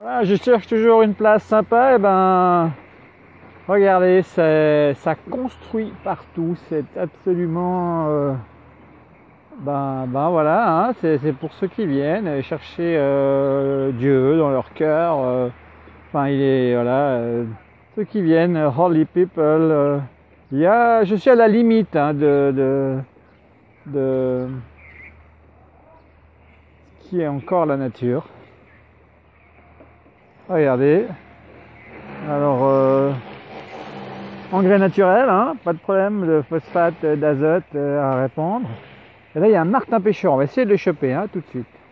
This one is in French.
Voilà, je cherche toujours une place sympa, et ben regardez, ça construit partout, c'est absolument ben voilà, hein, c'est pour ceux qui viennent chercher Dieu dans leur cœur. Enfin, il est voilà, ceux qui viennent, holy people. Je suis à la limite hein, de ce qui est encore la nature. Regardez. Alors, engrais naturel, hein, pas de problème de phosphate, d'azote à répandre. Et là, il y a un martin pêcheur. On va essayer de le choper hein, tout de suite.